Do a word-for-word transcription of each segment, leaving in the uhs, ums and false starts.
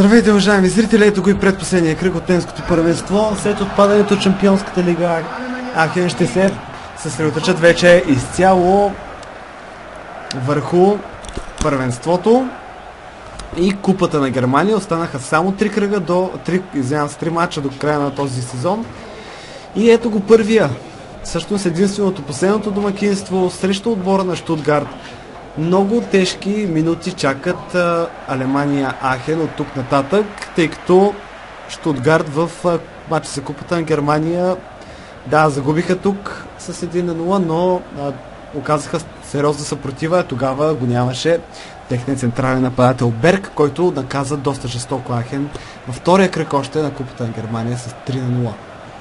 Здравейте, уважаеми зрители, ето го и предпоследния кръг от немското първенство. След отпадането от Шампионската лига, Ахен ще се съсредоточат вече изцяло върху първенството и купата на Германия. Останаха само три кръга до три, извинявам се, три мача до края на този сезон. И ето го първия. Всъщност единственото последното домакинство срещу отбора на Щутгарт. Много тежки минути чакат а, Алемания Ахен от тук нататък, тъй като Щутгарт в а, матча за купата на Германия, да, загубиха тук с един на нула, но а, оказаха сериозна съпротива. Тогава го нямаше техният централен нападател Берг, който наказа доста жестоко Ахен във втория кръг още на купата на Германия с три на нула.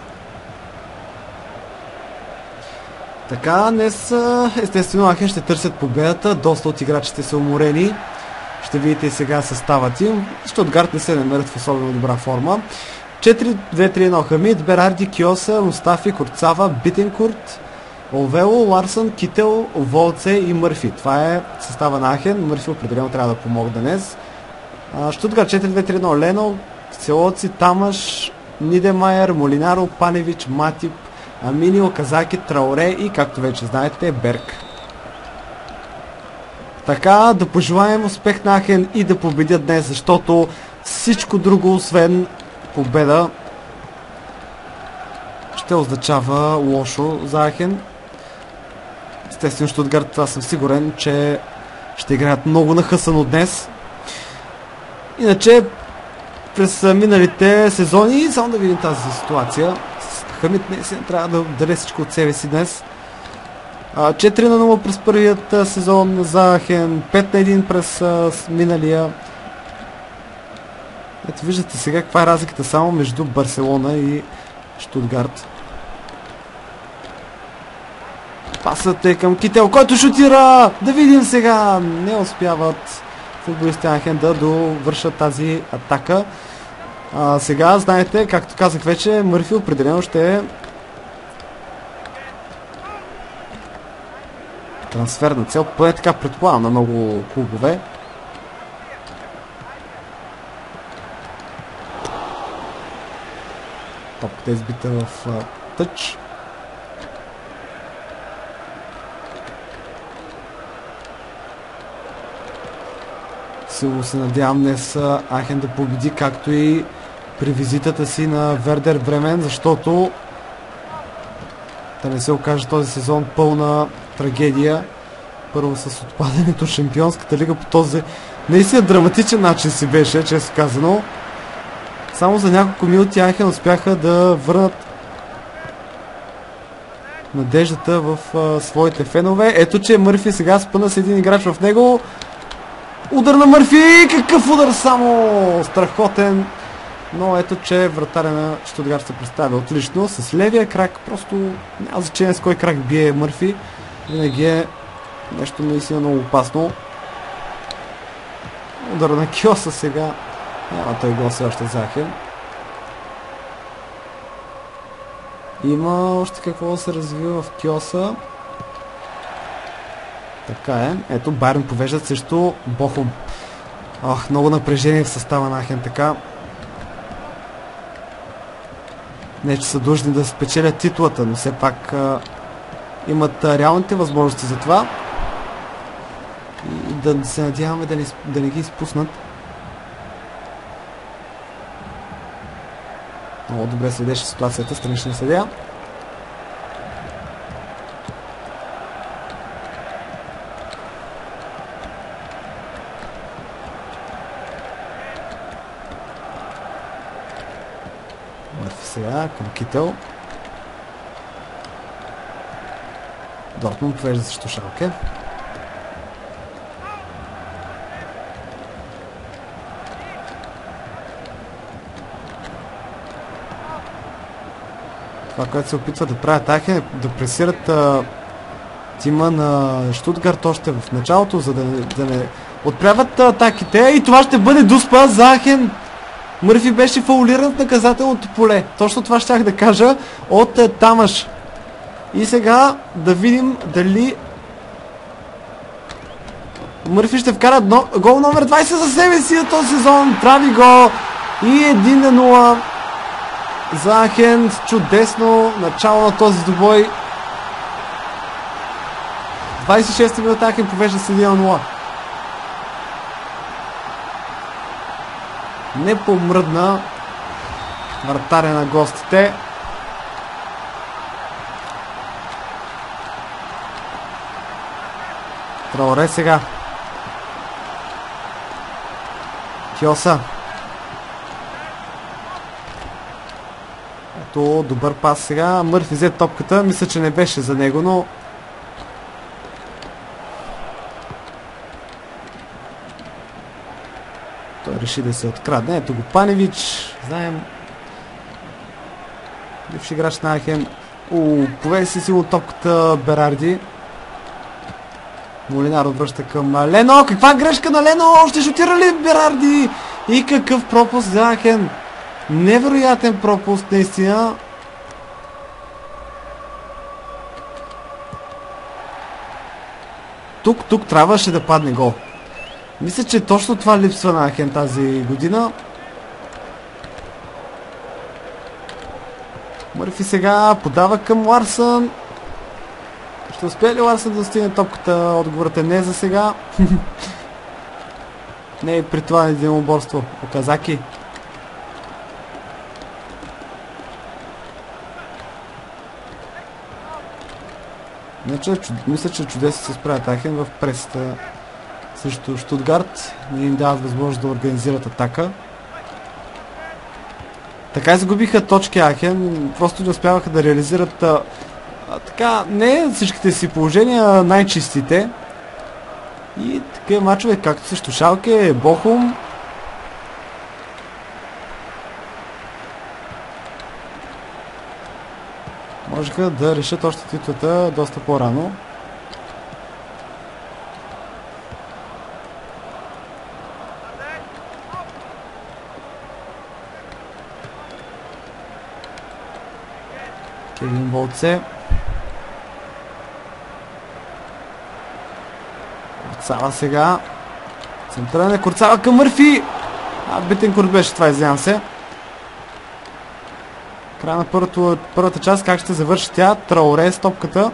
Така, днес естествено Ахен ще търсят победата, доста от играчите са уморени. Ще видите и сега съставът им. Щутгарт не се намерят в особено добра форма. четири две три едно Хамид, Берарди, Кьоса, Мустафи, Курцава, Битенкурт, Овело, Ларсън, Кител, Волце и Мърфи. Това е състава на Ахен. Мърфи определено трябва да помогне днес. Щутгарт четири две три едно Лено, Селоци, Тамаш, Нидемайер, Молинаро, Паневич, Матип, Аминио, Казаки, Трауре и, както вече знаете, Берг. Така, да пожелаем успех на Ахен и да победят днес, защото всичко друго, освен победа, ще означава лошо за Ахен. Естествено, Щутгарт, аз съм сигурен, че ще играят много нахъсано днес. Иначе, през миналите сезони, само да видим тази ситуация, Хамид не трябва да даде всичко от себе си днес. четири на нула през първият сезон за Ахен, пет на един през а, миналия. Ето виждате сега каква е разликата само между Барселона и Щутгарт. Пасът е към Кител, който шутира! Да видим сега! Не успяват футболисти Ахен да довършат тази атака. А, сега, знаете, както казах вече, Мърфи определено ще е трансферна цел, поне така предполагам на много клубове. Топката е избита в а, тъч. Силно се надявам днес Ахен да победи, както и при визитата си на Вердер Бремен, защото да не се окаже този сезон пълна трагедия. Първо с отпадането в Шампионската лига по този наистина драматичен начин си беше, често казано. Само за няколко минути Ахен успяха да върнат надеждата в а, своите фенове. Ето, че Мърфи сега спъна с един играч в него. Удар на Мърфи! Какъв удар само! Страхотен! Но ето, че вратаря на Щутгарт се представя отлично. С левия крак, просто няма значение с кой крак бие Мърфи. Винаги е нещо наистина много опасно. Удар на Кьоса сега. Няма той гол все още за Ахен. Има още какво да се развива в Кьоса. Така е. Ето, Байерн повеждат срещу Бохум. Ох, много напрежение в състава на Ахен, така. Не, че са длъжни да спечелят титлата, но все пак а, имат а, реалните възможности за това. И да се надяваме да не, да не ги изпуснат. Много добре следеше ситуацията, страничния съдия. Сега към Кител. Дортмунд повежда срещу Шалке. Това, което се опитва да правят Ахен, е да пресират а, тима на Щутгарт още в началото, за да, да не отправят атаките. И това ще бъде дуспа за Ахен. Мърфи беше фаулиран в наказателното поле. Точно това щях да кажа от е, Тамаш. И сега да видим дали Мърфи ще вкара но... гол номер двайсет за себе си на този сезон. Прави гол и един на нула за Ахен. Чудесно начало на този двубой. двайсет и шеста минута Ахен повежда с един на нула. Не помръдна вратаря на гостите. Траоре сега. Кьоса. Ето, добър пас сега. Мърфи взе топката. Мисля, че не беше за него, но... той реши да се открадне. Ето го Паневич. Знаем. Бивши играч на Ахен. Уу, поведе си силно топката Берарди. Молинар отвръща към Лено. Каква грешка на Лено? Ще шутира ли Берарди? И какъв пропуск за Ахен. Невероятен пропуск, наистина. Тук, тук трябваше да падне гол. Мисля, че точно това липсва на Ахен тази година. Мърфи сега подава към Ларсън. Ще успее ли Ларсън да достигне топката? Отговорът е не за сега. Не е при това единоборство. Оказаки. Мисля, че чудесно се справят Ахен в пресата срещу Штутгарт. Не им дават възможност да организират атака. Така загубиха точки Ахен. Просто не успяваха да реализират а, а, така, не всичките си положения, най-чистите. И такива мачове, както срещу Шалке, Бохум. Можеха да решат още титлата доста по-рано. Кевин Волце. Курцава сега. Централен е Курцава към Мърфи. А, Бетенкурт беше това, извинявам се. Края на първото, първата част, как ще завърши тя? Траоре с топката.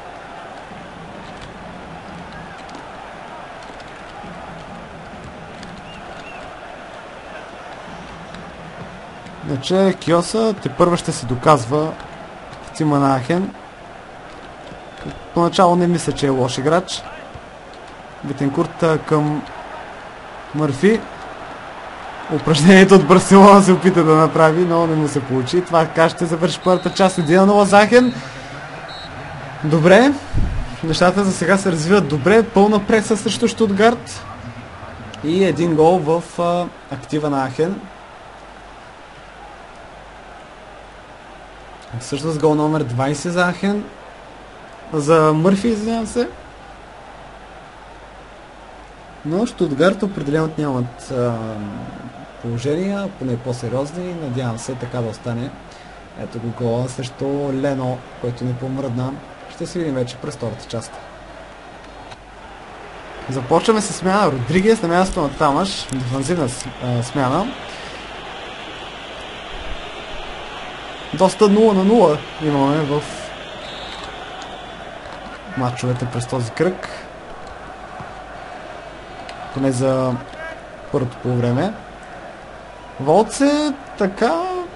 Иначе Кьоса те първа ще се доказва в тима на Ахен. Поначало не мисля, че е лош играч. Бетенкурт към Мърфи. Упражнението от Барселона се опита да направи, но не му се получи. Това така ще завърши първата част. един на нула за Ахен. Добре. Нещата за сега се развиват добре. Пълна преса срещу Штутгарт. И един гол в а, актива на Ахен. Всъщност гол номер двайсет за Ахен. За Мърфи, извинявам се. Но Штутгарт определено нямат а, положения, поне по-сериозни. Надявам се така да остане. Ето го гола срещу Лено, който не помръдна. Ще се видим вече през втората част. Започваме с смяна Родригес на място на Тамаш. Дефанзивна а, смяна. Доста нула на нула имаме в матчовете през този кръг. Поне за първото полувреме. Волце така...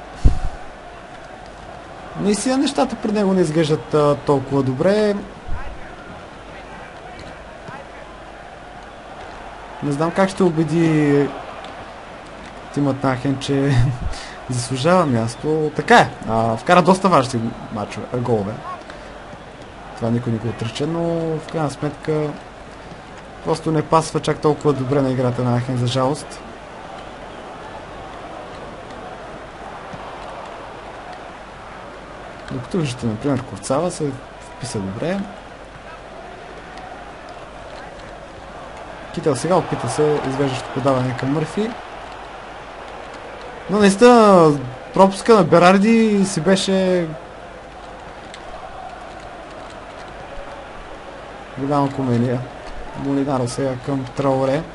Наистина нещата пред него не изглеждат а, толкова добре. Не знам как ще убеди тимът на Ахен, че заслужава място. Така е. А, вкара доста важни мачове, голове. Това никой не го отрича, но в крайна сметка просто не пасва чак толкова добре на играта на Ахен, за жалост. Докато виждате, например, Курцава се вписа добре. Кител сега опита се извеждащо подаване към Мърфи. Но наистина пропуска на Берарди си беше голяма комедия. Молинаро сега към Траоре.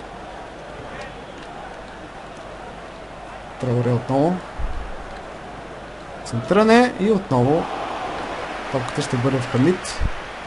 Траоре отново. Центране и отново топката ще бъде в Хамид.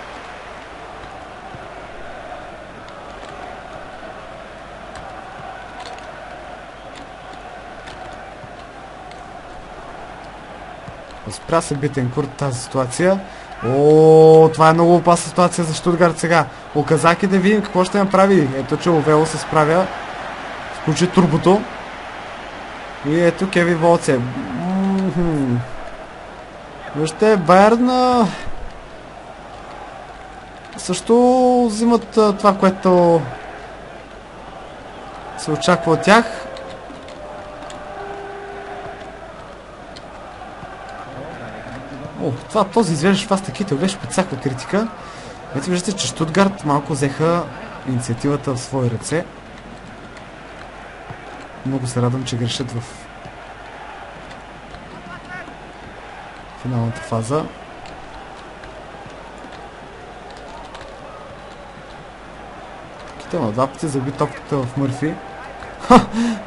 Спря се Битенкурт тази ситуация. О, това е много опасна ситуация за Щутгарт сега. Оказаки да видим какво ще направи. Ето, че Овело се справя. Включи турбото. И ето Кеви Волце. Вижте, Байерн също взимат това, което се очаква от тях. О, това, този извеждащ Фаста Кител беше под всяка критика. Ето виждате, че Щутгарт малко взеха инициативата в свои ръце. Много се радвам, че грешат в финалната фаза. Кител на два пъти заби топката в Мърфи. Ха!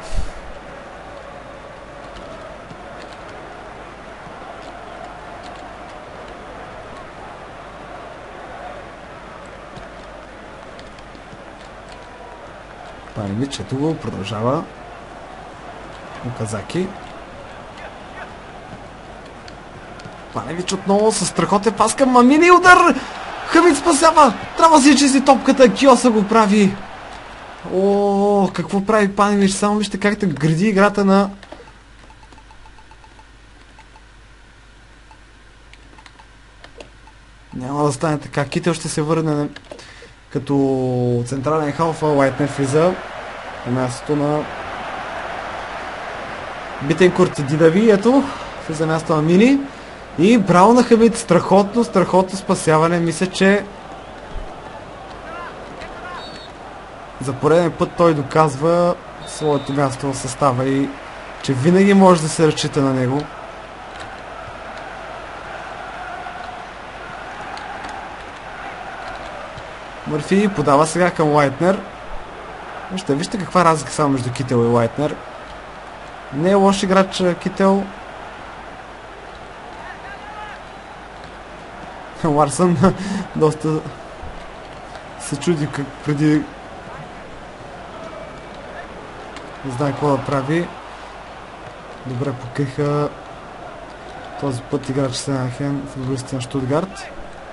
Паневич, ето го, продължава. Оказаки. Паневич отново със страхотен пас към Мамини, удар! Хамид спасява! Трябва да си чисти топката, Киоса го прави! О, какво прави Паневич? Само вижте как да гради играта на... Няма да стане така. Кител ще се върне като централен халфа. Лайтнер влиза на мястото на Битенкурт и Дидави. Ето, влиза мястото на Мини. И браво на Хамид. Страхотно, страхотно спасяване. Мисля, че за пореден път той доказва своето място в състава и че винаги може да се разчита на него. Мърфи подава сега към Лайтнер. Вижте, вижте каква разлика само между Кител и Лайтнер. Не е лош играч Кител. Ларсън доста се чуди как преди не знае какво да прави. Добре покриха този път играч Сенахен, футболистите на Щутгарт.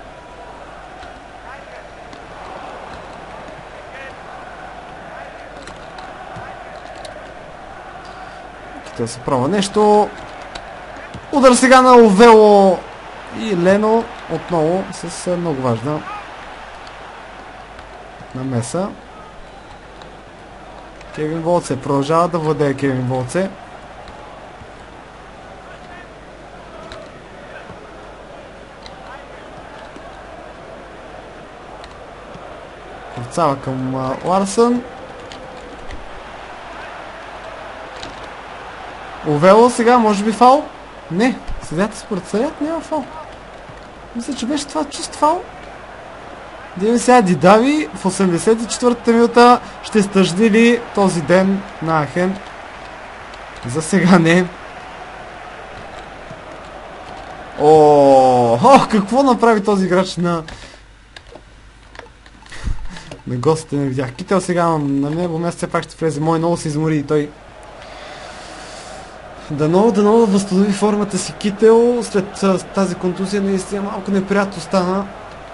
Кител се пробва нещо. Удар сега на Овело и Лено отново с много важна намеса. Кевин Волце продължава да владее Кевин Волце. Курцава към Ларсън. Овело сега, може би фал? Не, съдята според съдят няма фал. Мисля, че беше това чист фал. Дивим сега Дидави в осемдесет и четвъртата минута ще стъжди ли този ден на Ахен? За сега не. О, о, какво направи този играч на на гостите, не видях. Кител сега на него място все пак ще влезе. Мой много се измори и той. Дано, дано да възстанови формата си Кител след тази контузия. Наистина малко неприятно стана.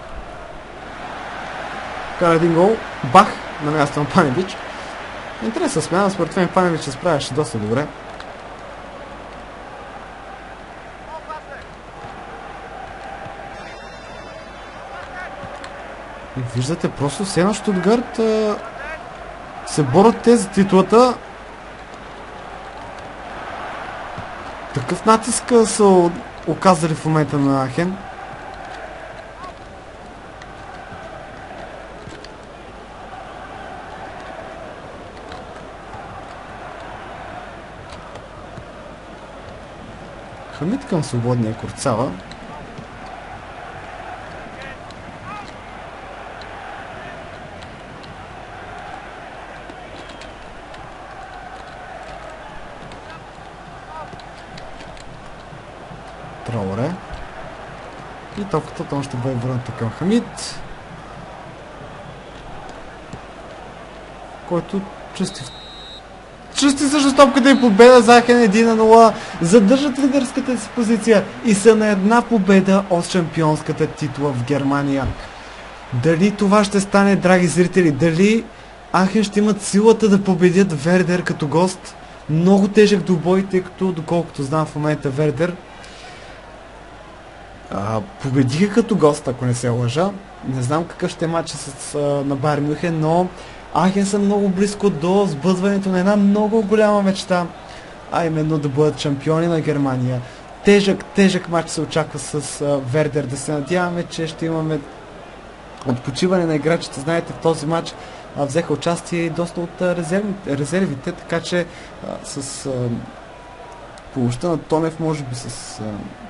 Кара един гол. Бах на място на Паневич. Интересна смяна, според мен Паневич се справяше доста добре. И виждате, просто все на Щутгарт се борят те за титлата. Такъв натиск са оказали в момента на Ахен. Хамид към свободния Курцава. Траоре. И топката той ще бъде върната към Хамид, който чисти чисти също топката и победа за Ахен едно на нула. Задържат лидерската си позиция и са на една победа от шампионската титла в Германия. Дали това ще стане, драги зрители? Дали Ахен ще имат силата да победят Вердер като гост? Много тежък двубой, тъй като, доколкото знам в момента, Вердер а, победиха като гост, ако не се лъжа. Не знам какъв ще е матч с, а, на Байер Мюнхен, но Ахен са много близко до сбъдването на една много голяма мечта, а именно да бъдат шампиони на Германия. Тежък, тежък матч се очаква с а, Вердер. Да се надяваме, че ще имаме отпочиване на играчите. Знаете, в този матч а, взеха участие и доста от а, резервите, резервите, така че а, с а, помощта на Тонев, може би с а,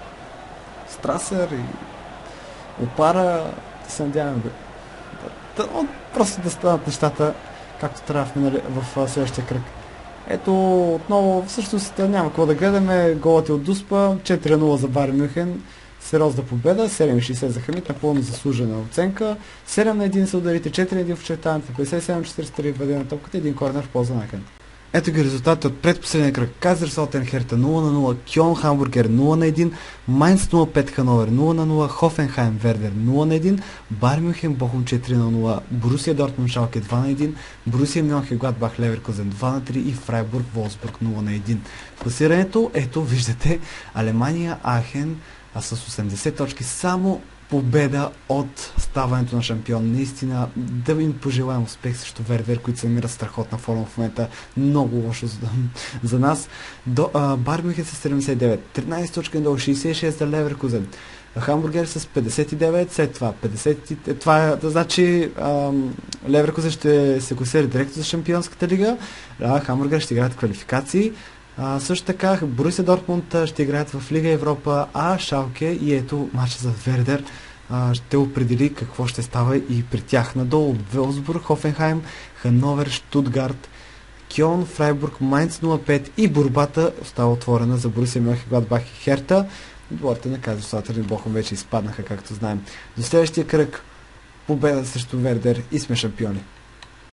Страсер и Опара, да се надяваме да, да, да, просто да станат нещата както трябва в, минали, в а, следващия кръг. Ето, отново, всъщност няма какво да гледаме. Голът е от Дуспа, четири на нула за Байер Мюнхен. Сериозна победа, седем шейсет за Хамид, напълно заслужена оценка. седем на едно са ударите, четири на едно в очертаването, петдесет и седем четиридесет и три въдене на топката, един корнер в полза на Ахен. Ето ги резултати от предпоследния кръг. Кайзерслаутен Херта нула на нула, Кьон Хамбургер нула на едно, Майнц нула пет Хановер нула на нула, Хофенхайм Вердер нула на едно, Байер Мюнхен Бохум четири на нула, Борусия Дортмунд Шалке два на едно, Борусия Мьонхенгладбах Леверкузен два на три и Фрайбург Волсбург нула на едно. Класирането, ето виждате, Алемания, Ахен, а с осемдесет точки, само победа от ставането на шампион. Наистина да им пожелаем успех срещу Вердер, които се намират страхотна форма в момента. Много лошо за, за нас. Байер Мюнхен с седемдесет и девет, тринадесет точки надолу, шейсет и шест за Леверкузен. Хамбургер с петдесет и девет, след това петдесет. Това е, да, значи Леверкузен ще се класира директно за Шампионската лига, а Хамбургер ще играят квалификации. А, също така Борусия Дортмунд ще играят в Лига Европа, а Шалке и ето матча за Вердер а, ще определи какво ще става и при тях. Надолу Велсбург, Хофенхайм, Хановер, Штутгарт, Кьон, Фрайбург, Майнц нула пет и борбата остава отворена за Борусия Мьонхенгладбах и Херта. Отборите на Кайзерслаутен Бохум вече изпаднаха, както знаем. До следващия кръг победа срещу Вердер и сме шампиони.